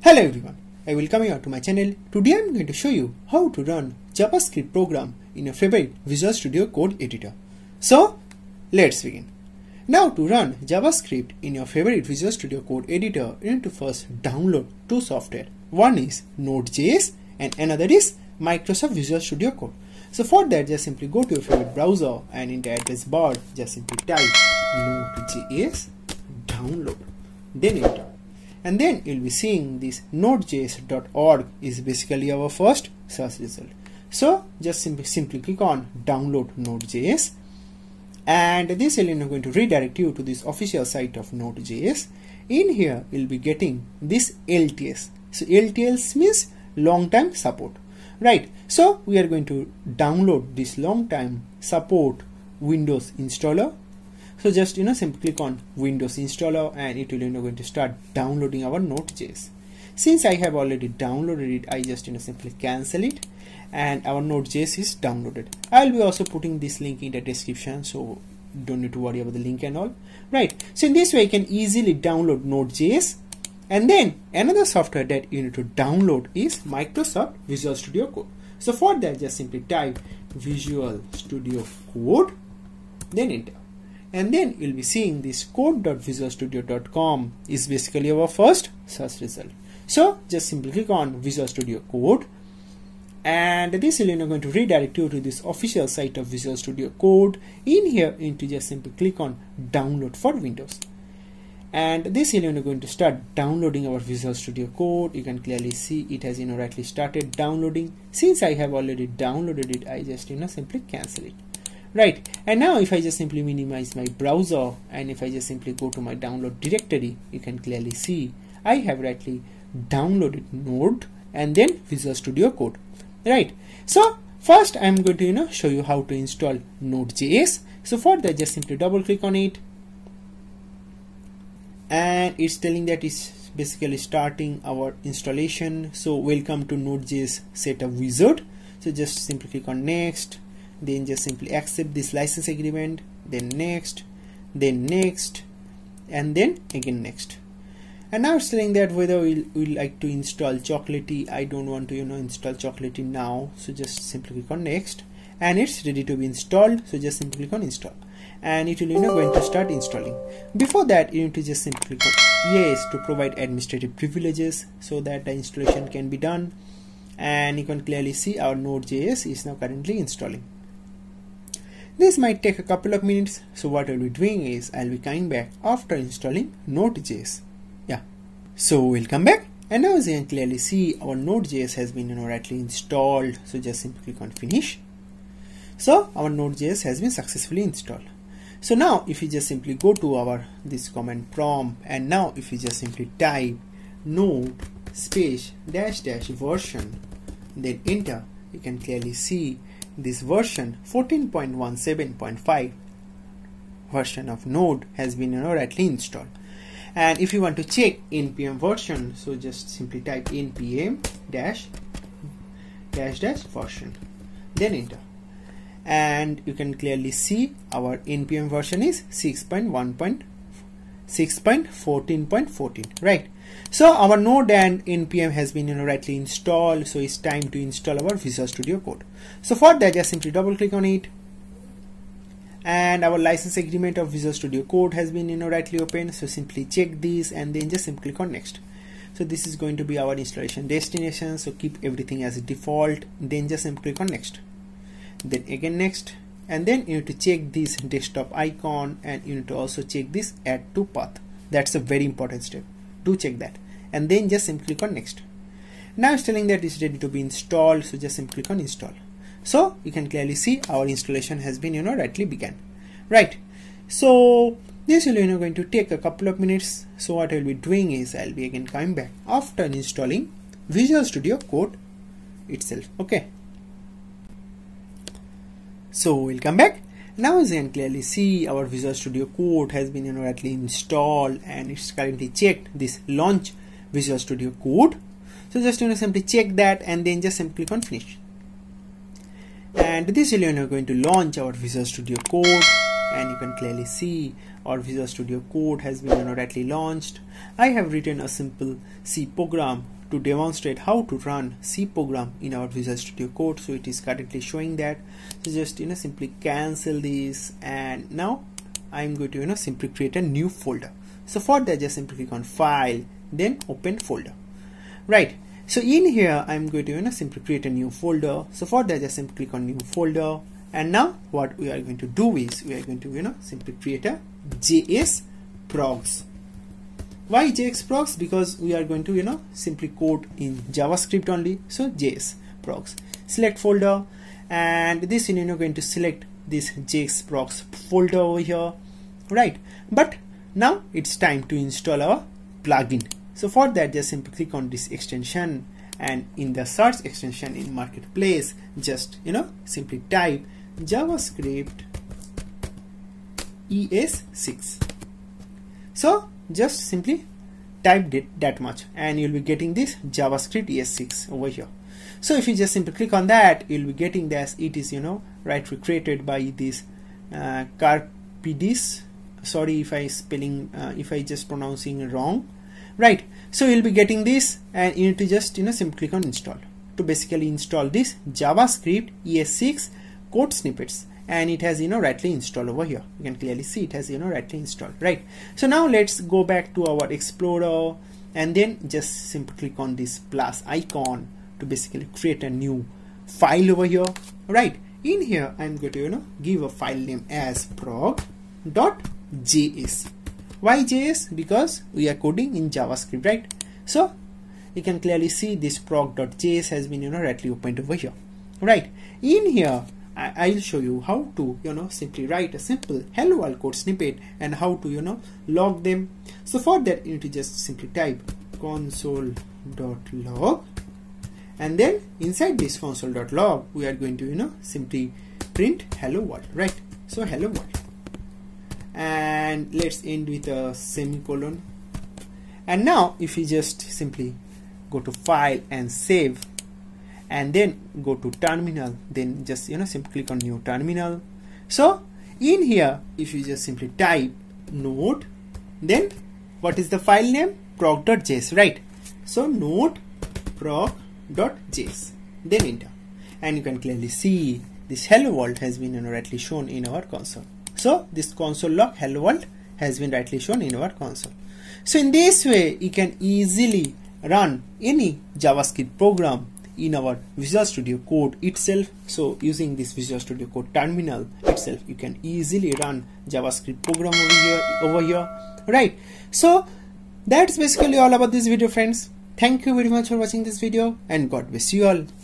Hello everyone, I welcome you to my channel. Today I am going to show you how to run JavaScript program in your favorite Visual Studio Code editor. So let's begin. Now to run JavaScript in your favorite Visual Studio Code editor, you need to first download two software. One is Node.js and another is Microsoft Visual Studio Code. So for that, just simply go to your favorite browser and in the address bar just simply type Node.js download, then enter. And then you'll be seeing this nodejs.org is basically our first search result. So just simply click on download Node.js, and this is going to redirect you to this official site of Node.js. In here you'll be getting this LTS. So LTS means long time support, right? So we are going to download this long time support Windows installer. So just simply click on Windows installer and it will going to start downloading our Node.js. Since I have already downloaded it, I just simply cancel it and our Node.js is downloaded. I will be also putting this link in the description, so don't need to worry about the link and all, right? So in this way you can easily download Node.js. And then another software that you need to download is Microsoft Visual Studio Code. So for that, just simply type Visual Studio Code, then enter. And then you'll be seeing this code.visualstudio.com is basically our first search result. So just simply click on Visual Studio Code, and this is going to redirect you to this official site of Visual Studio Code. In here, you need to just simply click on Download for Windows. And this is going to start downloading our Visual Studio Code. You can clearly see it has rightly started downloading. Since I have already downloaded it, I just simply cancel it. Right, and now if I just simply minimize my browser and if I just simply go to my download directory, you can clearly see I have rightly downloaded Node and then Visual Studio Code. Right, so first I'm going to show you how to install Node.js. So for that, just simply double click on it, and it's telling that it's basically starting our installation. So welcome to Node.js setup wizard. So just simply click on next, then just simply accept this license agreement, then next, and then again next. And now it's telling that whether we'll like to install Chocolatey. I don't want to install Chocolatey now, so just simply click on next, and it's ready to be installed. So just simply click on install, and it will going to start installing. Before that, you need to just simply click on yes to provide administrative privileges so that the installation can be done. And you can clearly see our Node.js is now currently installing. This might take a couple of minutes, so what I'll be doing is I'll be coming back after installing Node.js. Yeah, so we'll come back, and now as you can clearly see our Node.js has been rightly installed. So just simply click on finish. So our Node.js has been successfully installed. So now if you just simply go to our this command prompt, and now if you just simply type node space dash version, then enter, you can clearly see this version 14.17.5 version of Node has been rightly installed. And if you want to check npm version, so just simply type npm dash version, then enter, and you can clearly see our npm version is 6.14.14, right? So our Node and npm has been rightly installed, so it's time to install our Visual Studio Code. So for that, just simply double click on it, and our license agreement of Visual Studio Code has been rightly open. So simply check this and then just simply click on next. So this is going to be our installation destination, so keep everything as default, then just simply click on next, then again next, and then you need to check this desktop icon, and you need to also check this add to path. That's a very important step. Do check that, and then just simply click on next. Now it's telling that it's ready to be installed, so just simply click on install. So you can clearly see our installation has been rightly began, right? So this will going to take a couple of minutes. So what I'll be doing is I'll be again coming back after installing Visual Studio Code itself. Okay, so we'll come back. Now as you can clearly see our Visual Studio Code has been rightly installed, and it's currently checked this launch Visual Studio Code. So just simply check that and then just simply click on finish, and this is going to launch our Visual Studio Code. and you can clearly see our Visual Studio Code has been rightly launched. I have written a simple C program to demonstrate how to run C program in our Visual Studio Code. So it is currently showing that. So just simply cancel this, and now I'm going to simply create a new folder. So for that, just simply click on File, then Open Folder. Right. So in here, I'm going to simply create a new folder. So for that, just simply click on New Folder, and now what we are going to do is we are going to simply create a JS progs. Why JS progs? Because we are going to simply code in JavaScript only. So JS progs. Select folder, and this going to select this JS progs folder over here, right? But now it's time to install our plugin. So for that, just simply click on this extension, and in the search extension in Marketplace, just simply type JavaScript ES6. So just simply type that much, and you'll be getting this JavaScript ES6 over here. So if you just simply click on that, you'll be getting this. It is rightly created by this Carpidis. Sorry if I just pronouncing wrong, right? So you'll be getting this, and you need to just simply click on install to basically install this JavaScript ES6 code snippets, and it has rightly installed over here. You can clearly see it has rightly installed, right? So now let's go back to our Explorer, and then just simply click on this plus icon to basically create a new file over here, right? In here I'm going to give a file name as prog.js. Why JS? Because we are coding in JavaScript, right? So you can clearly see this prog.js has been rightly opened over here, right? In here I'll show you how to simply write a simple hello world code snippet and how to log them. So for that, you need to just simply type console.log, and then inside this console.log we are going to simply print hello world, right? So hello world, and let's end with a semicolon. And now if you just simply go to File and Save, and then go to Terminal, then just simply click on New Terminal. So in here, if you just simply type node, then what is the file name? Prog.js, right? So node prog.js, then enter, and you can clearly see this hello world has been rightly shown in our console. So this console log hello world has been rightly shown in our console. So in this way, you can easily run any JavaScript program in our Visual Studio Code itself. So using this Visual Studio Code terminal itself, you can easily run JavaScript program over here, right? So that's basically all about this video, friends. Thank you very much for watching this video, and God bless you all.